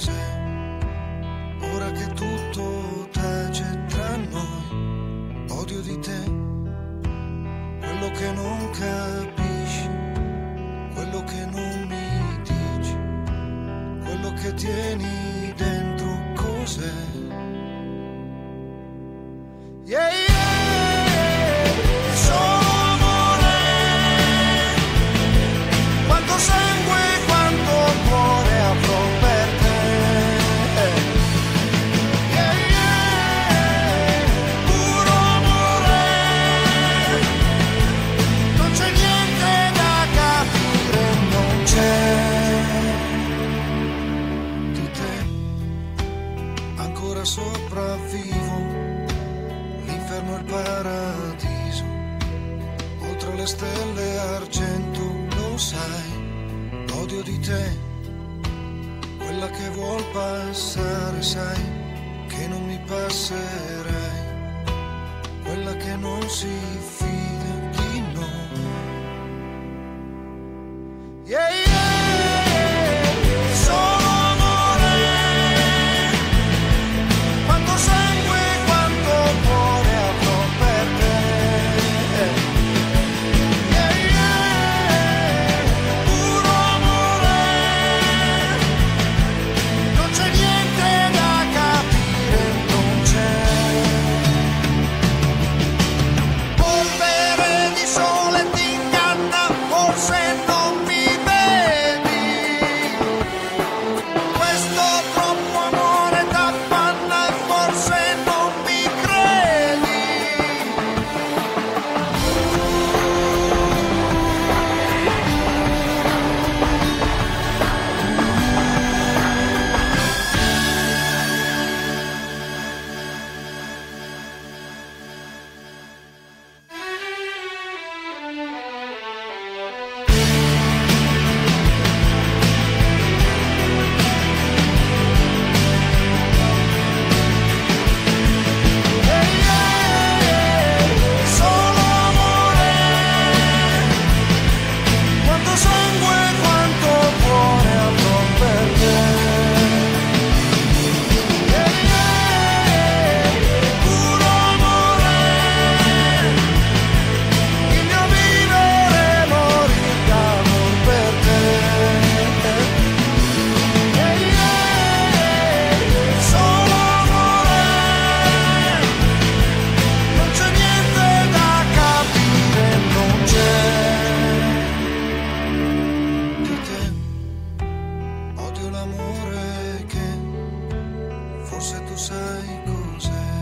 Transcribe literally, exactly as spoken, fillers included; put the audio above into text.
cos'è. Ora che tutto tace tra noi, odio di te, quello che non capisci, quello che non mi dici, quello che tieni dentro cos'è. Yeah, yeah, solo amore, quanto sangue, quanto cuore avrò per te. Yeah, yeah, puro amore, non c'è niente da capire, non c'è di te, ancora sopravvivo. L'inferno e il paradiso, oltre le stelle argento, lo sai, l'odio di te, quella che vuol passare, sai, che non mi passerai, quella che non si fida di noi. Yeah, yeah, solo amore, quanto sangue, quanto cuore avrò per te. Yeah, yeah, puro amore, non c'è niente da capire, non c'è. Polvere di sole ti inganna, forse non mi vedi. Questo troppo amore t'affanna e forse non mi credi. Yeah, yeah, solo amore, quanto sangue, quanto cuore avrò per te. Yeah, yeah, puro amore, il mio vivere e morir d'amor per te. Yeah, yeah, solo amore, non c'è niente da capire, non c'è di te. Odio l'amore che forse tu sai cos'è.